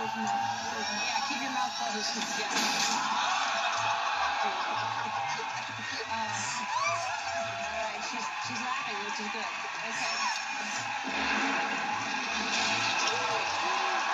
Yeah, keep your mouth closed. Yeah. All right, she's laughing, which is good. Okay.